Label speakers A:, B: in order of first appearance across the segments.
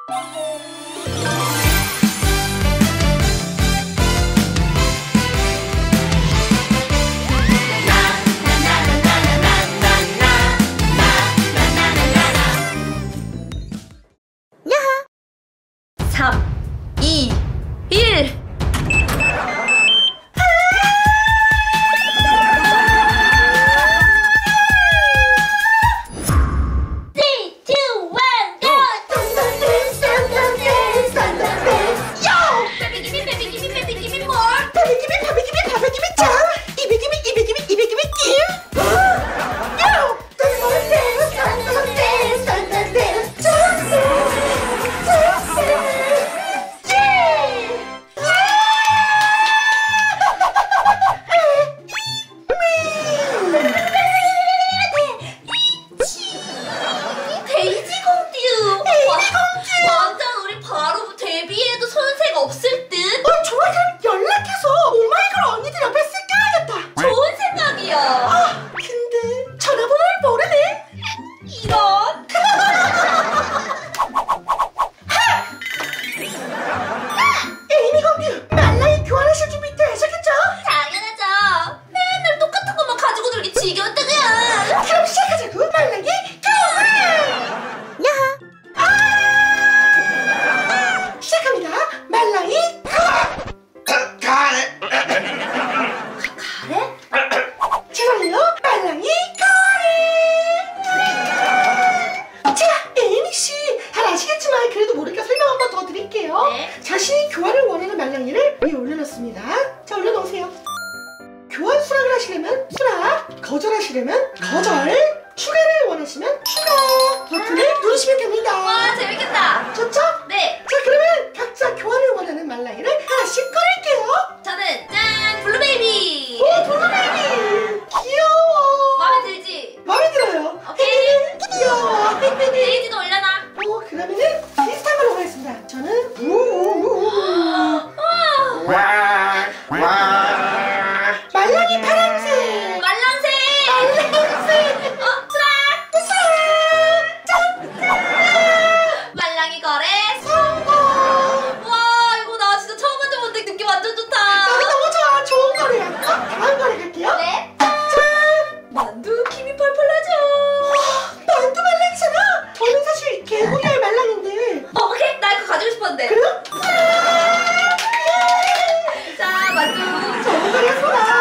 A: 자신이 교환을 원하는 말랑이를 위에 올려놓습니다. 자, 올려놓으세요. 교환 수락을 하시려면 수락, 거절하시려면 거절, 추가를 원하시면 추가 버튼을 누르시면 됩니다.
B: 와, 재밌겠다.
A: 좋죠?
B: 네.
A: 자, 그러면 각자 교환을 원하는 말랑이를 하나씩 꺼낼게요.
B: 저는 짠! 블루베이비!
A: 오, 블루베이비! 귀여워!
B: 마음에 들지?
A: 마음에 들어요.
B: 오케이.
A: 귀여워.
B: 데이지도 올려놔.
A: 그러면은 비슷한 걸로 하겠습니다. 저는 말랑이 파란색.
B: 말랑색!
A: 말랑색.
B: 수락!
A: 수락. 짠.
B: 말랑이 거래
A: 성공.
B: 와, 이거 나 진짜 처음 만져보는데 느낌 완전 좋다.
A: 나도 너무 좋아. 좋은 거래야. 다음 거래 갈게요.
B: 네.
A: 짠.
B: 만두 김이 펄펄 나죠.
A: 만두 말랑이잖아. 저는 사실 개구리알 말랑인데.
B: 오케이. 나 이거 가지고 싶었는데.
A: 그래요?
B: 자, 만두.
A: 좋은 거래였구나.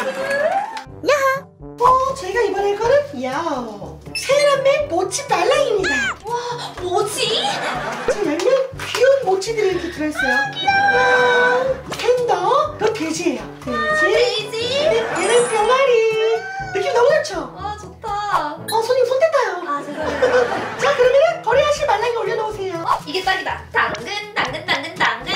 A: 저희가 이번에 할 거는 야오 세련매 모찌 말랑입니다.
B: 와, 뭐지?
A: 자, 열면 귀여운 모찌들이 이렇게 들어있어요. 팬더, 이거 돼지예요. 돼지.
B: 데이지?
A: 얘는 병아리. 느낌 너무 좋죠?
B: 와, 좋다.
A: 손님 손 뗐다요.
B: 아, 죄송해요.
A: 자, 그러면 거래하실 말랑이 올려놓으세요.
B: 이게 딱이다. 당근, 당근, 당근, 당근.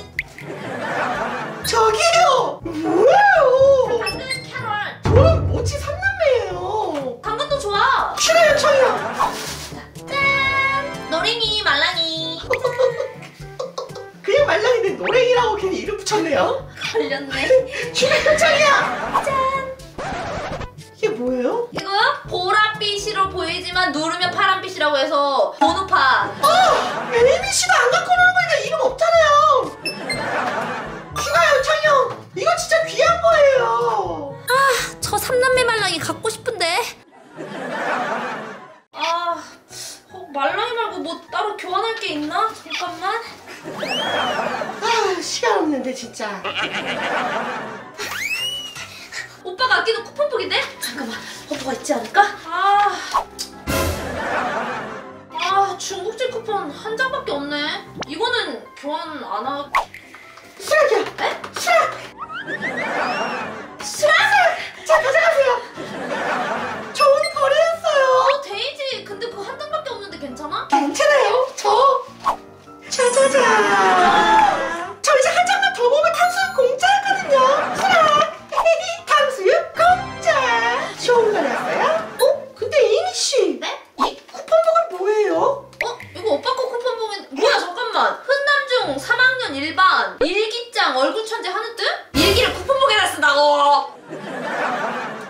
A: 저기요! 뭐예요?
B: 당근, 캐럴.
A: 저는 모찌 삼남매예요.
B: 당근도 좋아.
A: 싫어요, 저요.
B: 짠! 노랭이, 말랑이.
A: 그냥 말랑인데 노랭이라고 괜히 이름 붙였네요.
B: 걸렸네.
A: 주변 표창이야.
B: 짠!
A: 이게 뭐예요?
B: 이거요? 보랏빛으로 보이지만 누르면 파란빛이라고 해서 번호파.
A: ABC도 안 갖고 오는 거니까 이름 없잖아요. 추가요, 창형. 이거 진짜 귀한 거예요.
B: 저 삼남매 말랑이 갖고 싶은데. 말랑이 말고 뭐 따로 교환할 게 있나? 잠깐만.
A: 시간 없는데 진짜.
B: 오빠가 아끼는 쿠폰북인데? 잠깐만, 오빠가 있지 않을까? 중국집 쿠폰 한 장밖에 없네. 이거는 교환 안 하...
A: 수락이야.
B: 에?
A: 수락.
B: 수락!
A: 자, 가져가세요. 좋은 거래였어요.
B: 데이지, 근데 그거 한 장밖에 없는데 괜찮아?
A: 괜찮아요. 짜자잔. 저 이제 한 장만 더 먹으면 탕수육 공짜였거든요. 수락. 탕수육 공짜. 좋은 거였어요? 근데 이미씨.
B: 네?
A: 이 쿠폰북은 뭐예요?
B: 이거 오빠 거 쿠폰북인데 뭐야, 잠깐만. 흔남중 3학년 1반 일기장 얼굴 천재 하는 뜻? 일기를 쿠폰북에다 쓴다고.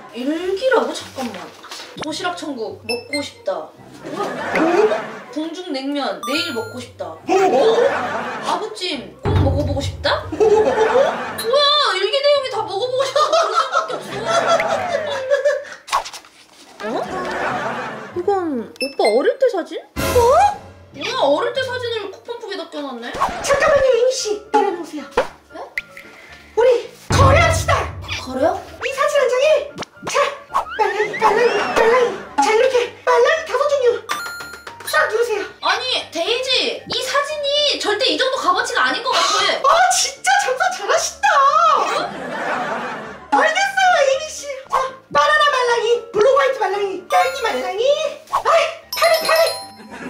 B: 일기라고? 잠깐만. 도시락 천국 먹고 싶다. 공중 냉면 내일 먹고 싶다. 아부찜 꼭 먹어보고 싶다? 뭐야, 일기 내용이 다 먹어보고 싶다고 그런 생각밖에 없어. 어? 이건 오빠 어릴 때 사진? 뭐? 뭐야, 어릴 때 사진을 쿠폰북에 넣겨놨네?
A: 잠깐만요, 이미씨. 내려놓으세요.
B: 네?
A: 우리 거래합시다.
B: 거래요?
A: 이 사진 한 장에 자, 말랑이. 자, 이렇게 말랑이 5종류. 수락 누르세요.
B: 아니, 데이지, 이 사진이 절대 이 정도 값어치가 아닌 것 같아.
A: 진짜 장사 잘하신다. 알겠어요, 이미씨. 자, 바나나 말랑이, 블루 화이트 말랑이, 딸기 말랑이. 파리.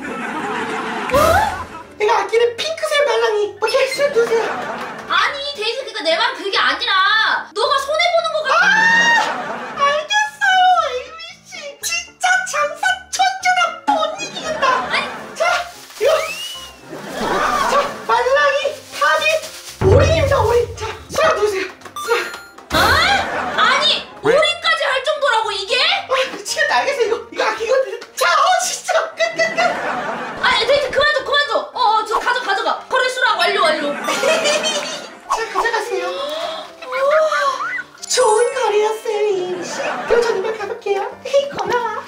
A: 내가 아끼는 핑크색 말랑이. 오케이, 수락 누르세요.
B: 아니, 데이지, 그니까 내 말 그게 아니라 너가 손해보는 것 같아.
A: 알겠어요, 에이미씨. 진짜 장사 천재다. 못 이기겠다. 자, 이거. 자, 말랑이, 탑이, 오리입니다, 오리. 자, 수락 누르세요. 수락.
B: 아니, 오리까지 할 정도라고 이게?
A: 미치겠다. 알겠어요. 이거 아끼거든요. 자, 진짜. 끝.
B: 아니, 데이지, 그만 둬. 저 가져가. 거래 수락 완료.
A: 자, 가져가세요. 좋은 거래였어요, 이미씨. 그럼 저는 이만 가볼게요. 고마워.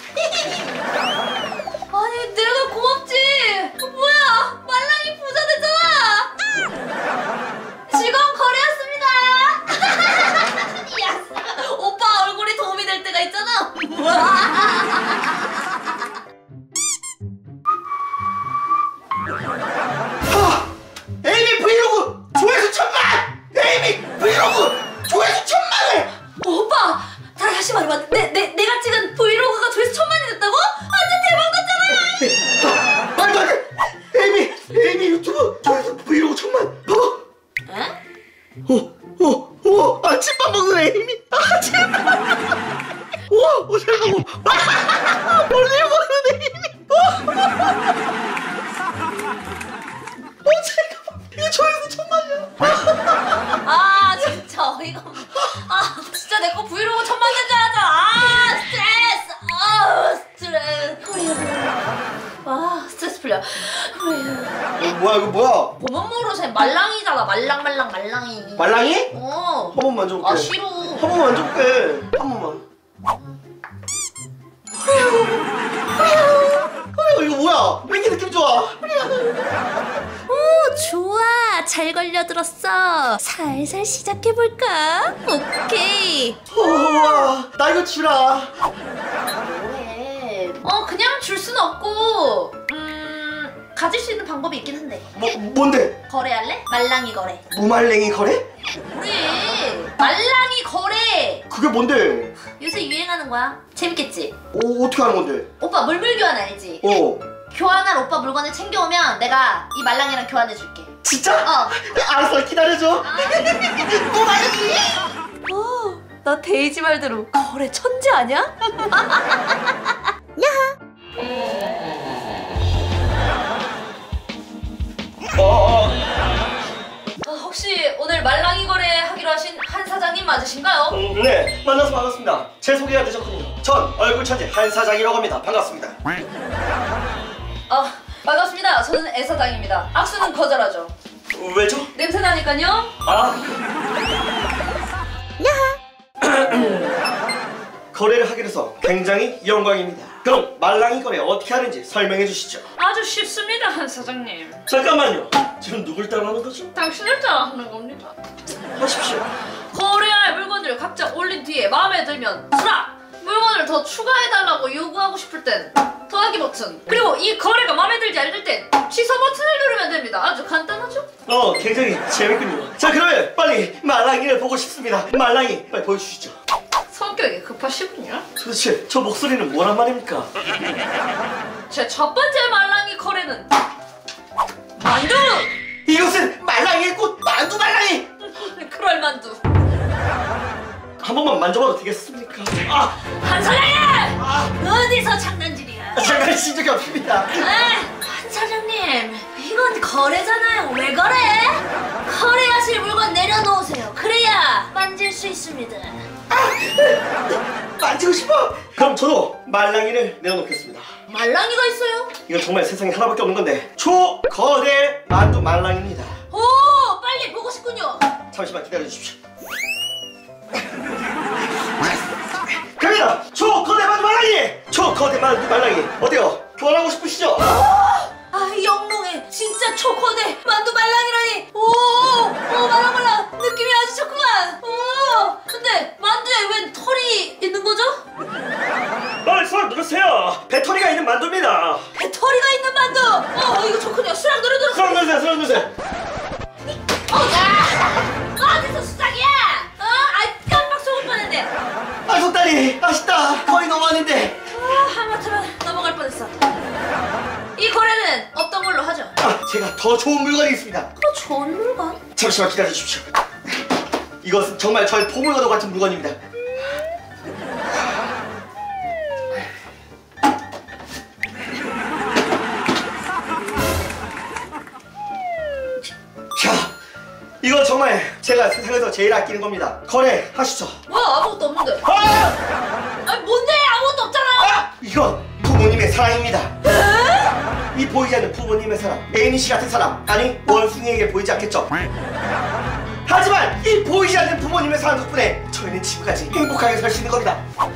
B: 아니, 내가 고맙지. 뭐야, 말랑이 부자 됐잖아. 즐거운 거래였습니다. 야, 오빠 얼굴이 도움이 될 때가 있잖아.
A: 에이미 브이로그 조회수 1000만! 에이미 브이로그 조회수 1000만을!
B: 오빠, 다시 말해봐. 내가 찍은 브이로그가 조회수 1000만이 됐다고? 완전 대박 났잖아.
A: 말도 안 돼! 에이미 유튜브 조회수 브이로그 1000만! 봐봐!
B: 에?
A: 아침밥 먹는 에이미! 아침밥! 우와! 잘 먹어! 멀리 먹는 에이미! 이거 조회수 1000만이야!
B: 진짜 어이가 없네. 진짜 내 거 브이로그 1000만 된 줄 알았잖아. 스트레스. 스트레스 풀려.
A: 뭐야 이거 뭐야?
B: 보면 모르세 말랑이잖아. 말랑이.
A: 말랑이?
B: 어.
A: 한 번만 만져볼게.
B: 싫어.
A: 한 번만 만져볼게. 한 번만. 이거 뭐야? 왜 이렇게 느낌 좋아?
B: 오, 좋아. 잘 걸려들었어. 살살 시작해볼까? 오케이.
A: 우와, 나 이거 주라.
B: 뭐해? 그냥 줄 순 없고 가질 수 있는 방법이 있긴 한데.
A: 뭔데?
B: 거래할래? 말랑이 거래.
A: 무말랭이 거래?
B: 그래, 말랑이 거래.
A: 그게 뭔데?
B: 요새 유행하는 거야. 재밌겠지?
A: 어떻게 하는 건데?
B: 오빠 물물 교환 알지? 교환할 오빠 물건을 챙겨오면 내가 이 말랑이랑 교환해줄게.
A: 진짜? 알았어, 기다려줘. 무말랭이.
B: 나 데이지 말대로 거래 천재 아니야? 혹시 오늘 말랑이 거래하기로 하신 한 사장님 맞으신가요?
A: 네, 만나서 반갑습니다. 제 소개가 되셨군요. 전 얼굴 천재 한 사장이라고 합니다. 반갑습니다.
B: 반갑습니다. 저는 애 사장입니다. 악수는 거절하죠.
A: 왜죠?
B: 냄새 나니까요.
A: 거래를 하게 돼서 굉장히 영광입니다. 그럼 말랑이 거래 어떻게 하는지 설명해 주시죠.
B: 아주 쉽습니다, 한 사장님.
A: 잠깐만요. 지금 누굴 따라하는 거죠?
B: 당신을 따라하는 겁니다.
A: 하십시오.
B: 거래할 물건을 각자 올린 뒤에 마음에 들면 수락! 물건을 더 추가해달라고 요구하고 싶을 땐 더하기 버튼, 그리고 이 거래가 마음에 들지 않을 땐 취소 버튼을 누르면 됩니다. 아주 간단하죠?
A: 굉장히 재밌군요. 자, 그러면 빨리 말랑이를 보고 싶습니다. 말랑이 빨리 보여주시죠.
B: 성격이 급하시군요.
A: 도대체 저 목소리는 뭐란 말입니까?
B: 제 첫 번째 말랑이 거래는 만두!
A: 이것은 말랑이의 꽃 만두 말랑이!
B: 그럴 만두.
A: 한 번만 만져봐도 되겠습니까?
B: 한 사장님! 어디서 장난질이야?
A: 장난친 적이 없습니다.
B: 한 사장님, 이건 거래잖아요. 왜 거래? 거래하실 물건 내려놓으세요. 그래야 만질 수 수 있습니다.
A: 만지고 싶어. 그럼 저도 말랑이를 내어놓겠습니다.
B: 말랑이가 있어요?
A: 이건 정말 세상에 하나밖에 없는 건데 초거대 만두 말랑입니다.
B: 오, 빨리 보고 싶군요.
A: 잠시만 기다려 주십시오. 갑니다. 초거대 만두 말랑이. 초거대 만두 말랑이 어때요? 교환하고 싶으시죠?
B: 아, 영롱해. 진짜 초코대 만두 말랑이라니. 오, 말랑말랑. 느낌이 아주 좋구만. 오, 근데 만두에 웬 털이 있는 거죠?
A: 손 누르세요. 배터리가 있는 만두입니다.
B: 배터리가 있는 만두. 이거 좋군요. 수락 노래도록.
A: 손 누르세요.
B: 어디서 수작이야? 깜빡 속을 뻔했네.
A: 속다리 아쉽다. 거의 너무하는데.
B: 하마터면 넘어갈 뻔했어. 이 거래는 없던 걸로 하죠.
A: 제가 더 좋은 물건이 있습니다.
B: 더 좋은 물건?
A: 잠시만 기다려 주십시오. 이것은 정말 저의 보물과도 같은 물건입니다. 자, 이건 정말 제가 세상에서 제일 아끼는 겁니다. 거래하시죠.
B: 아무것도 없는데. 뭔데? 아무것도 없잖아요.
A: 이건 부모님의 사랑입니다. 이 보이지 않는 부모님의 사랑, 에이미씨 같은 사람, 아니 원숭이에게 보이지 않겠죠. 하지만 이 보이지 않는 부모님의 사랑 덕분에 저희는 지금까지 행복하게 살 수 있는 겁니다.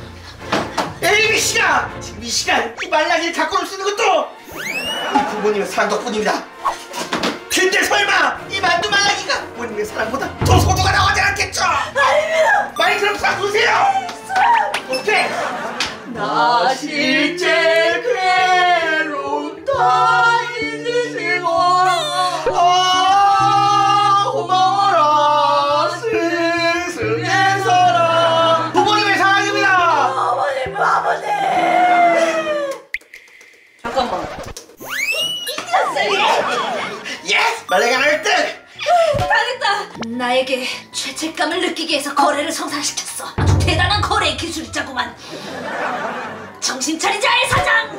A: 에이미씨가 지금 이 시간 이 말랑이를 갖고 올 수 있는 것도 이 부모님의 사랑 덕분입니다. 근데 설마 이 만두 말랑이가 부모님의 사랑보다 더 소중하다고 하지 않겠죠?
B: 아닙니다.
A: 많이 그럼 싹 두세요. 오케이. 나 실제 괴로움 다 잊으시고 고마워라 스승의 사랑. 부모님의 사랑입니다.
B: 아버님. 잠깐만.
A: 예스! 말랑이 하나 1등!
B: 당했다. 나에게 죄책감을 느끼게 해서 거래를 성사시켰어. 아주 대단한 거래 기술자구만. 정신 차리자, 애 사장.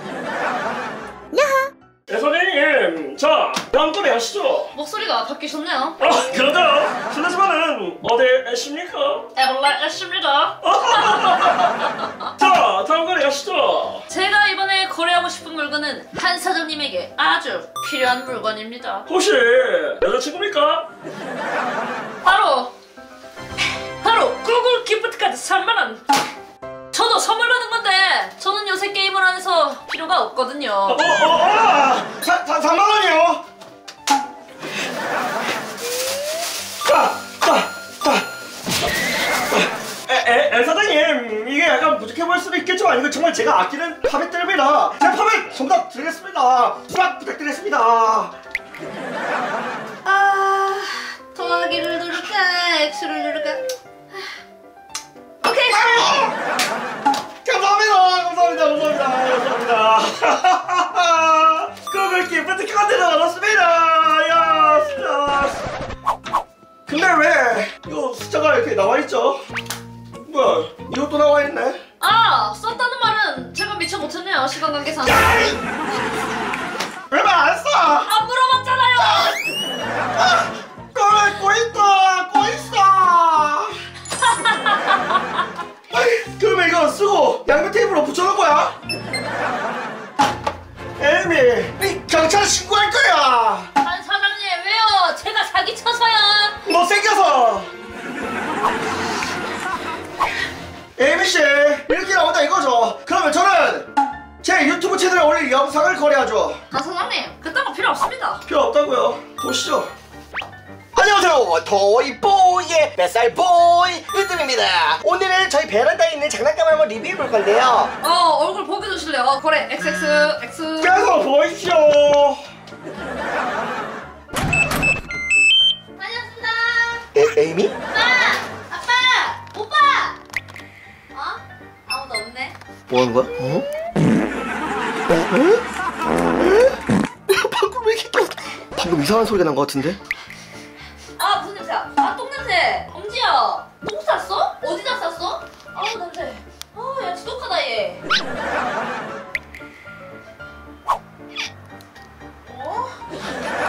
A: 네 선생님, 자 다음 거래 하시죠.
B: 목소리가 바뀌셨네요.
A: 그러다 실례지만은 어디 애십니까?
B: 에볼라 애쉬입니다.
A: 자 다음 거래 하시죠.
B: 제가 이번에 거래하고 싶은 물건은 한 사장님에게 아주 필요한 물건입니다.
A: 혹시 여자친구입니까?
B: 바로 구글 기프트카드 3만원. 저도 선물 받은 건데 저는 요새 게임을 안 해서 필요가 없거든요.
A: 3만원이요? 사장님, 이게 약간 부족해 보일 수도 있겠지만 이거 정말 제가 아끼는 파벳들입니다. 제가 파벳 정답 드리겠습니다. 수락 부탁드리겠습니다.
B: 더하기를 누를까 X를 누를까. 오케이.
A: 감사합니다. 구글 기프트 카드를 얻었습니다. 야, 진짜. 근데 왜 이거 숫자가 이렇게 나와있죠? 뭐야, 이것도 나와있네?
B: 썼다는 말은 제가 미처 못했네요. 시간 관계상.
A: 왜 말 안 써?
B: 안 물어봤잖아요.
A: 꼬있어. 그러면 이거 쓰고 양면 테이프로 붙여놓은 거야? 에이미, 이 경찰 신고할 거야.
B: 한 사장님 왜요? 제가 사기쳐서요.
A: 못생겨서. 에이미씨, 이렇게 나온다 이거죠? 그러면 저는 제 유튜브 채널에 올릴 영상을 거래하죠.
B: 사장님 그딴 거 필요 없습니다.
A: 필요 없다고요? 보시죠.
C: 안녕하세요, 토이보이의 뱃살보이 으뜸입니다. 오늘은 저희 베란다에 있는 장난감을 한번 리뷰해볼 건데요.
B: 얼굴 보기 주실래요? 거래 XXX.
A: 계속 보이시오.
B: 다녀왔습니다.
C: 에이미?
B: 아빠! 오빠! 아무도 없네.
C: 뭐 하는 거야? 방금 왜 이렇게 방금 이상한 소리가 난 것 같은데?
B: 무슨 냄새야? 똥냄새. 엄지야, 똥 쌌어? 어디다 쌌어? 냄새. 야, 지독하다, 얘.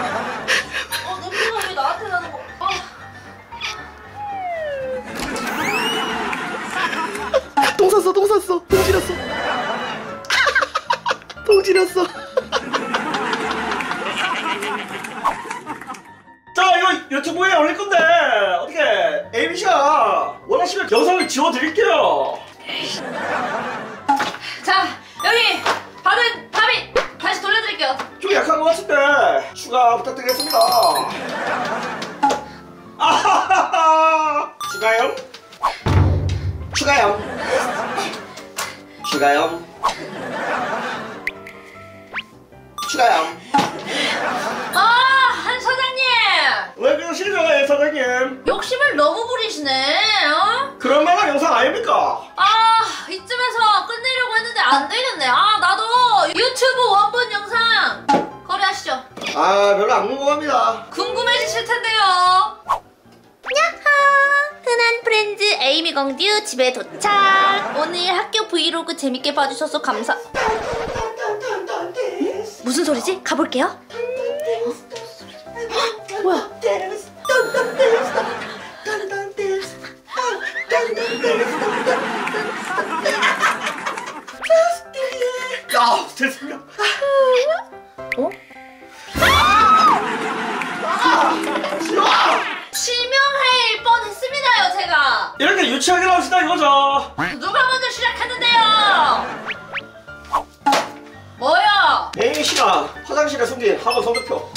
B: 냄새가 왜 나한테 나는 거?
C: 유튜브에 올릴 건데 어떻게 ABC가 원하시면 영상을 지워드릴게요.
B: 자, 여기 받은 밥이 다시 돌려드릴게요.
C: 좀 약한 것 같은데 추가 부탁드리겠습니다. 아하하하. 추가요? 추가요? 추가요? 추가요?
B: 한 사장님!
C: 왜 그러시죠, 사장님?
B: 욕심을 너무 부리시네, 어?
C: 그런 만한 영상 아닙니까?
B: 이쯤에서 끝내려고 했는데 안 되겠네. 나도 유튜브 원본 영상 거래하시죠.
C: 별로 안 궁금합니다.
B: 궁금해지실 텐데요. 야하! 흔한 프렌즈 에이미 공듀 집에 도착. 오늘 학교 브이로그 재밌게 봐주셔서 감사. 무슨 소리지? 가볼게요. 뭐야?
C: 됐습니다.
B: 어? 치명할 뻔했습니다요, 제가.
C: 이렇게 유치하게 나옵시다 이거죠.
B: 누가 먼저 시작했는데요? 뭐야?
C: 에이미 씨가 화장실에 숨긴 학원 성적표.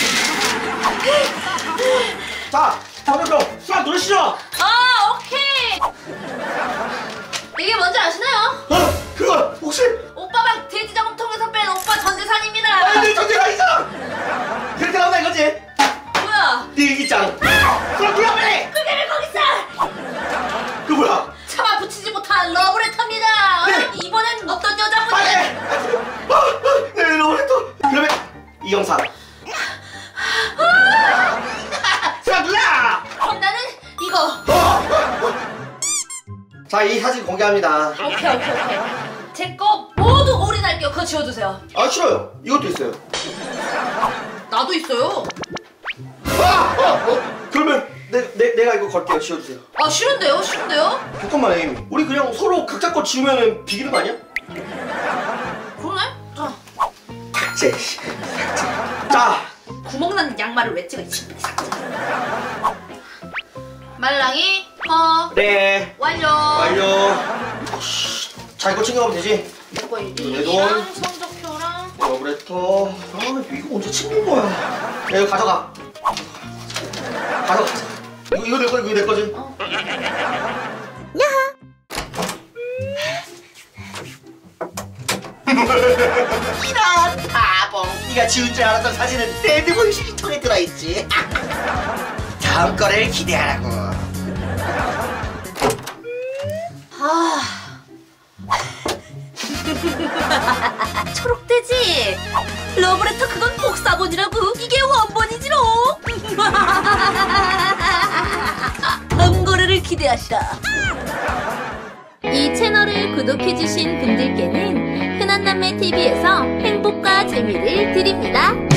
C: 자, 성적표 수학 누르시죠.
B: 오케이. 이게 뭔지 아시나요?
C: 그거 혹시?
B: 오빠방 돼지 저금통에서 뺀 오빠 전 재산입니다.
C: 내 전제가 그렇게 나온다 이거지?
B: 뭐야?
C: 네 일기장. 그럼 누가 빨리?
B: 그게 왜 거기 있어?
C: 그 뭐야?
B: 차마 붙이지 못한 러브레터입니다.
C: 네.
B: 이번엔 어떤 여자분이?
C: 빨리! 네, 너무했어. 그러면 이 영상. 수학 누나!
B: 그럼 나는 이거.
C: 자, 이 사진 공개합니다.
B: 오케이. 제 거 모두 올인할게요. 그거 지워주세요.
C: 싫어요. 이것도 있어요.
B: 나도 있어요.
C: 그러면 내가 이거 걸게요. 지워주세요.
B: 싫은데요?
C: 잠깐만, 에이미. 우리 그냥 서로 각자 거 지우면 비기는 거 아니야?
B: 그러네? 자,
C: 삭제. 자,
B: 구멍난 양말을 왜 찍어? 삭제. 말랑이
C: 네.
B: 완료.
C: 자, 이거 챙겨가면 되지?
B: 이거
C: 내
B: 일기랑
C: 돈.
B: 성적표랑.
C: 러브레터. 이거 언제 챙긴 거야? 야, 이거 가져가. 이거 내 거, 이거 내 거지? 이런 바보. 네가 지운 줄 알았던 사진은 내 핸드폰 휴지통에 들어있지. 다음 거를 기대하라고.
B: 초록돼지. 러브레터 그건 복사본이라고. 이게 원본이지롱. 다음 거래를 기대하시라. 이 채널을 구독해주신 분들께는 흔한남매TV에서 행복과 재미를 드립니다.